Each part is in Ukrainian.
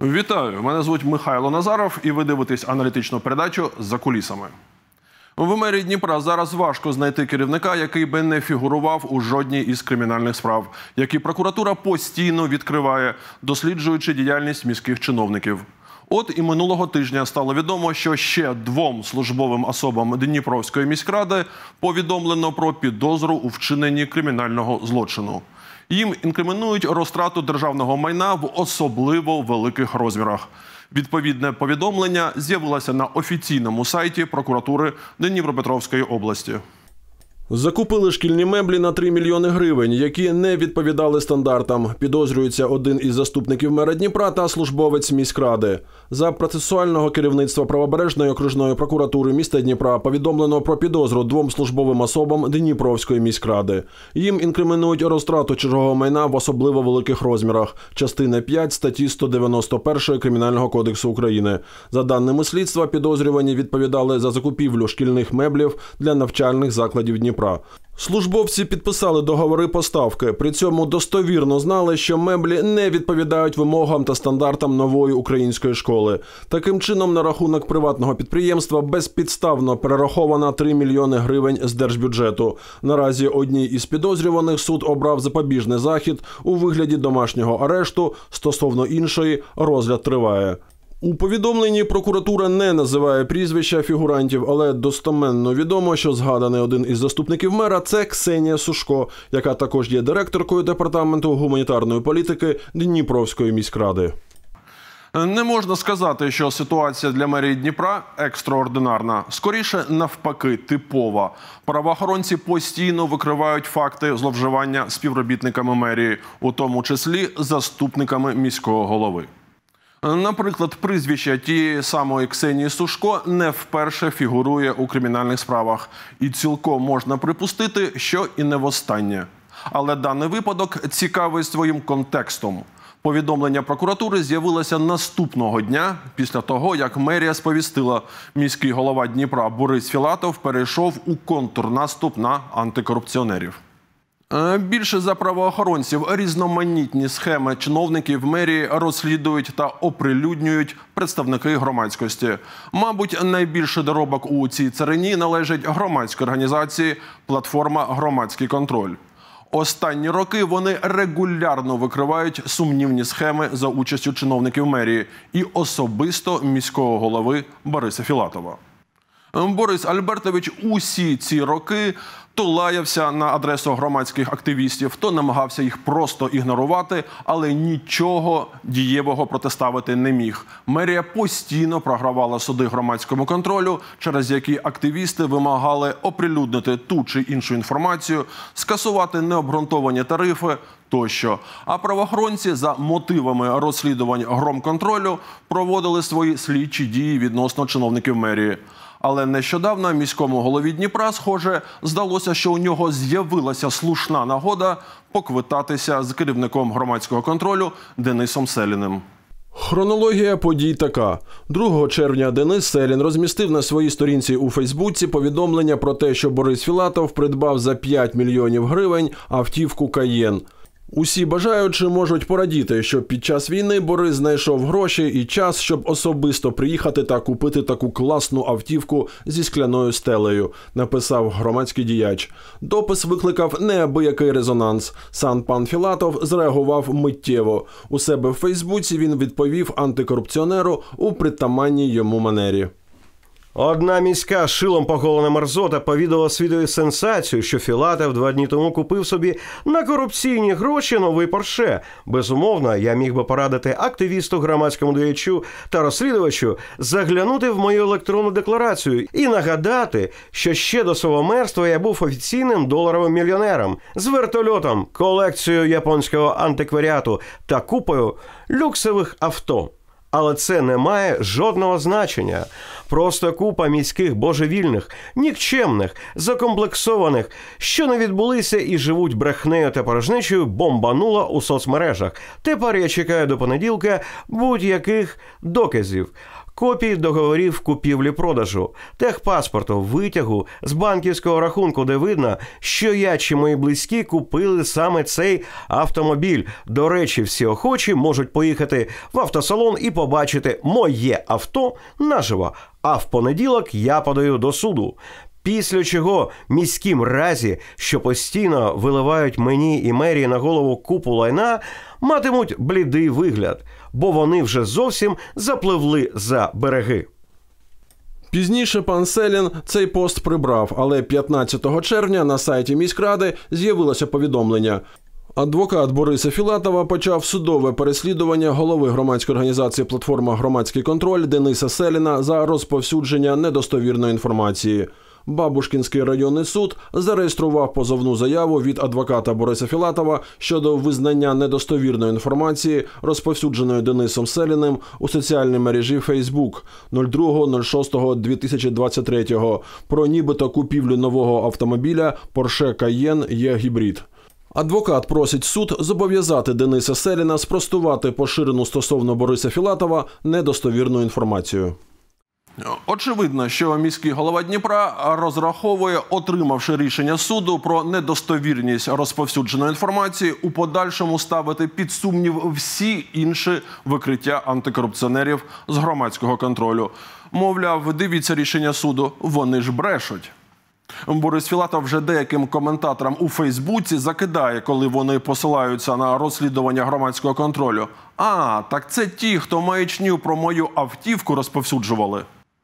Вітаю! Мене звуть Михайло Назаров і ви дивитесь аналітичну передачу «За кулісами». В мерії Дніпра зараз важко знайти керівника, який би не фігурував у жодній із кримінальних справ, які прокуратура постійно відкриває, досліджуючи діяльність міських чиновників. От і минулого тижня стало відомо, що ще 2 службовим особам Дніпровської міськради повідомлено про підозру у вчиненні кримінального злочину. Їм інкримінують розтрату державного майна в особливо великих розмірах. Відповідне повідомлення з'явилося на офіційному сайті прокуратури Дніпропетровської області. Закупили шкільні меблі на 3 мільйони гривень, які не відповідали стандартам. Підозрюється один із заступників мера Дніпра та службовець міськради. За процесуального керівництва правобережної окружної прокуратури міста Дніпра повідомлено про підозру 2 службовим особам Дніпровської міськради. Їм інкримінують розтрату чужого майна в особливо великих розмірах. Частина 5 статті 191 Кримінального кодексу України. За даними слідства, підозрювані відповідали за закупівлю шкільних меблів для навчальних закладів Дніпра. Службовці підписали договори поставки, при цьому достовірно знали, що меблі не відповідають вимогам та стандартам нової української школи. Таким чином, на рахунок приватного підприємства безпідставно перераховано 3 мільйони гривень з держбюджету. Наразі одній із підозрюваних суд обрав запобіжний захід у вигляді домашнього арешту, стосовно іншої розгляд триває. У повідомленні прокуратура не називає прізвища фігурантів, але достеменно відомо, що згаданий один із заступників мера – це Ксенія Сушко, яка також є директоркою департаменту гуманітарної політики Дніпровської міськради. Не можна сказати, що ситуація для мерії Дніпра екстраординарна. Скоріше, навпаки, типова. Правоохоронці постійно викривають факти зловживання співробітниками мерії, у тому числі заступниками міського голови. Наприклад, прізвище тієї самої Ксенії Сушко не вперше фігурує у кримінальних справах. І цілком можна припустити, що і не востаннє. Але даний випадок цікавий своїм контекстом. Повідомлення прокуратури з'явилося наступного дня, після того, як мерія сповістила, міський голова Дніпра Борис Філатов перейшов у контрнаступ на антикорупціонерів. Більше за правоохоронців різноманітні схеми чиновників мерії розслідують та оприлюднюють представники громадськості. Мабуть, найбільший доробок у цій царині належить громадській організації «Платформа Громадський контроль». Останні роки вони регулярно викривають сумнівні схеми за участю чиновників мерії і особисто міського голови Бориса Філатова. Борис Альбертович усі ці роки то лаявся на адресу громадських активістів, то намагався їх просто ігнорувати, але нічого дієвого протиставити не міг. Мерія постійно програвала суди громадському контролю, через які активісти вимагали оприлюднити ту чи іншу інформацію, скасувати необґрунтовані тарифи тощо. А правоохоронці за мотивами розслідувань громконтролю проводили свої слідчі дії відносно чиновників мерії. Але нещодавно міському голові Дніпра, схоже, здалося, що у нього з'явилася слушна нагода поквитатися з керівником громадського контролю Денисом Селіним. Хронологія подій така. 2 червня Денис Селін розмістив на своїй сторінці у Фейсбуці повідомлення про те, що Борис Філатов придбав за 5 мільйонів гривень автівку «Каєн». Усі бажаючі можуть порадіти, що під час війни Борис знайшов гроші і час, щоб особисто приїхати та купити таку класну автівку зі скляною стелею, написав громадський діяч. Допис викликав неабиякий резонанс. Сам пан Філатов зреагував миттєво. У себе в Фейсбуці він відповів антикорупціонеру у притаманній йому манері. Одна міська шилом поголена мерзота повідала світові сенсацію, що Філатов 2 дні тому купив собі на корупційні гроші новий Порше. Безумовно, я міг би порадити активісту, громадському діячу та розслідувачу заглянути в мою електронну декларацію і нагадати, що ще до свого мерства я був офіційним доларовим мільйонером з вертольотом, колекцією японського антикваріату та купою люксових авто. Але це не має жодного значення. Просто купа міських божевільних, нікчемних, закомплексованих, що не відбулися і живуть брехнею та порожнечою, бомбанула у соцмережах. Тепер я чекаю до понеділка будь-яких доказів. копії договорів купівлі-продажу, техпаспорту, витягу з банківського рахунку, де видно, що я чи мої близькі купили саме цей автомобіль. До речі, всі охочі можуть поїхати в автосалон і побачити моє авто наживо. А в понеділок я подаю до суду. Після чого міські мразі, що постійно виливають мені і мерії на голову купу лайна, матимуть блідий вигляд, бо вони вже зовсім запливли за береги. Пізніше пан Селін цей пост прибрав, але 15 червня на сайті міськради з'явилося повідомлення. Адвокат Бориса Філатова почав судове переслідування голови громадської організації «Платформа Громадський контроль» Дениса Селіна за розповсюдження недостовірної інформації. Бабушкінський районний суд зареєстрував позовну заяву від адвоката Бориса Філатова щодо визнання недостовірної інформації, розповсюдженої Денисом Селіним у соціальній мережі Facebook 02.06.2023 про нібито купівлю нового автомобіля Porsche Cayenne E-Hybrid. Адвокат просить суд зобов'язати Дениса Селіна спростувати поширену стосовно Бориса Філатова недостовірну інформацію. Очевидно, що міський голова Дніпра розраховує, отримавши рішення суду про недостовірність розповсюдженої інформації, у подальшому ставити під сумнів всі інші викриття антикорупціонерів з громадського контролю. Мовляв, дивіться рішення суду, вони ж брешуть. Борис Філатов вже деяким коментаторам у Фейсбуці закидає, коли вони посилаються на розслідування громадського контролю. А, так це ті, хто маячню про мою автівку розповсюджували.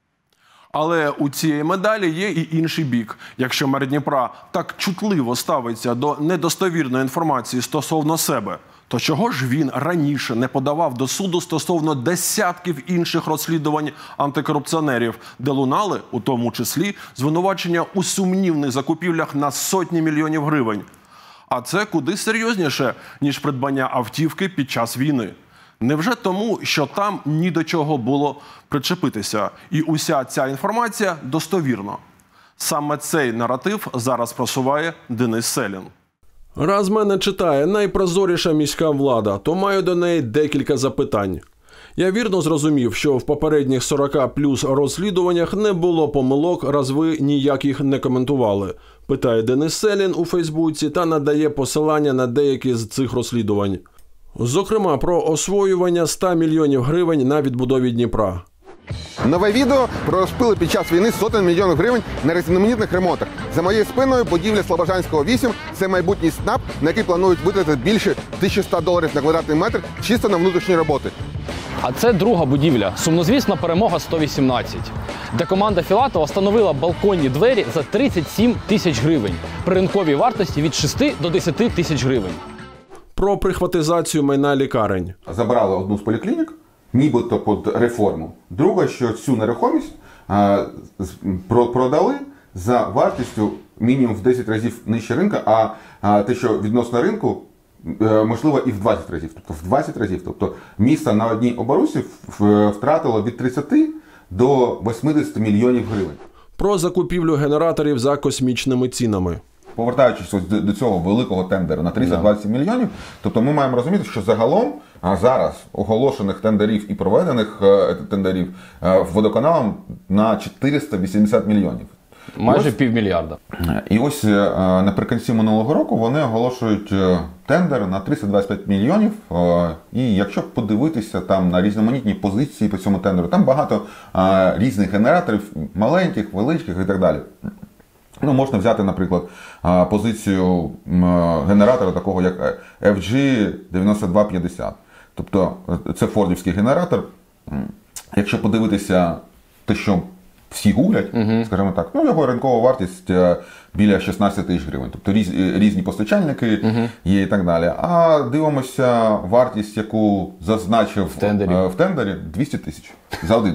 Але у цієї медалі є і інший бік. Якщо мер Дніпра так чутливо ставиться до недостовірної інформації стосовно себе, то чого ж він раніше не подавав до суду стосовно десятків інших розслідувань антикорупціонерів, де лунали, у тому числі, звинувачення у сумнівних закупівлях на сотні мільйонів гривень? А це куди серйозніше, ніж придбання автівки під час війни. Невже тому, що там ні до чого було причепитися, і уся ця інформація достовірна? Саме цей наратив зараз просуває Денис Селін. Раз мене читає найпрозоріша міська влада, то маю до неї декілька запитань. Я вірно зрозумів, що в попередніх 40 плюс розслідуваннях не було помилок, раз ви ніяких не коментували, питає Денис Селін у Фейсбуці та надає посилання на деякі з цих розслідувань. Зокрема, про освоювання 100 мільйонів гривень на відбудові Дніпра. Нове відео про розпили під час війни сотень мільйонів гривень на різноманітних ремонтах. За моєю спиною будівля Слобожанського 8 – це майбутній СНАП, на який планують витратити більше $1100 на квадратний метр чисто на внутрішні роботи. А це друга будівля, сумнозвісна перемога 118, де команда Філатова встановила балконні двері за 37 тисяч гривень при ринковій вартості від 6 до 10 тисяч гривень. Про прихватизацію майна лікарень. Забрали одну з поліклінік, нібито під реформу. Друге, що цю нерухомість продали за вартістю мінімум в 10 разів нижче ринка, а те, що відносно ринку, можливо, і в 20 разів. Тобто в 20 разів. Тобто місто на одній оборусі втратило від 30 до 80 мільйонів гривень. Про закупівлю генераторів за космічними цінами. Повертаючись до цього великого тендеру на 320 мільйонів, тобто ми маємо розуміти, що загалом зараз оголошених тендерів і проведених тендерів водоканалом на 480 мільйонів. Майже півмільярда. І ось наприкінці минулого року вони оголошують тендер на 325 мільйонів. І якщо подивитися там на різноманітні позиції по цьому тендеру, там багато різних генераторів, маленьких, великих і так далі. Ну, можна взяти, наприклад, позицію генератора такого, як FG9250. Тобто це фордівський генератор. Якщо подивитися те, що всі гуглять, скажімо так, ну, його ринкова вартість біля 16 тисяч гривень. Тобто різні постачальники є і так далі. А дивимося вартість, яку зазначив в тендері 200 тисяч за один.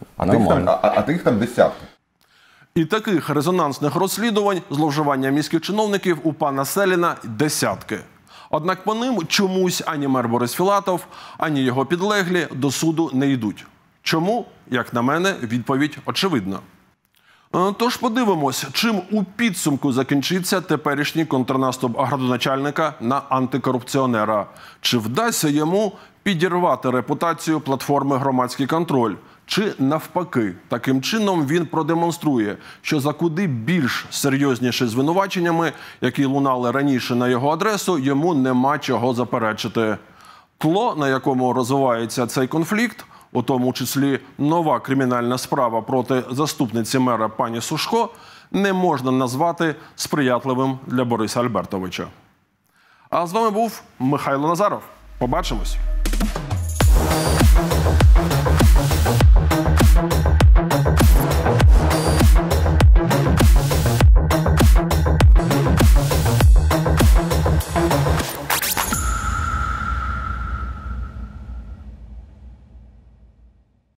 А тих там десятки. І таких резонансних розслідувань зловживання міських чиновників у пана Селіна десятки. Однак по ним чомусь ані мер Борис Філатов, ані його підлеглі до суду не йдуть. Чому? Як на мене, відповідь очевидна. Тож подивимось, чим у підсумку закінчиться теперішній контрнаступ градоначальника на антикорупціонера. Чи вдасться йому підірвати репутацію платформи «Громадський контроль»? Чи навпаки, таким чином він продемонструє, що за куди більш серйозніші звинуваченнями, які лунали раніше на його адресу, йому нема чого заперечити. Тло, на якому розвивається цей конфлікт, у тому числі нова кримінальна справа проти заступниці мера пані Сушко, не можна назвати сприятливим для Бориса Альбертовича. А з вами був Михайло Назаров. Побачимось!